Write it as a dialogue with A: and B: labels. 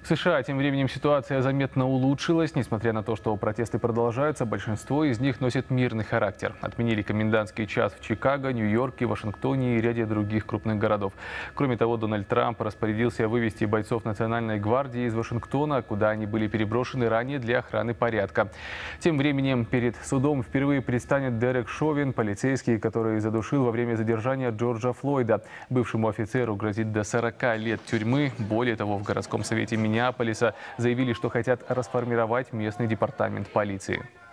A: В США тем временем ситуация заметно улучшилась. Несмотря на то, что протесты продолжаются, большинство из них носит мирный характер. Отменили комендантский час в Чикаго, Нью-Йорке, Вашингтоне и ряде других крупных городов. Кроме того, Дональд Трамп распорядился вывести бойцов Национальной гвардии из Вашингтона, куда они были переброшены ранее для охраны порядка. Тем временем перед судом впервые предстанет Дерек Шовин, полицейский, который задушил во время задержания Джорджа Флойда. Бывшему офицеру грозит до 40 лет тюрьмы. Более того, в городском совете Миннеаполиса заявили, что хотят расформировать местный департамент полиции.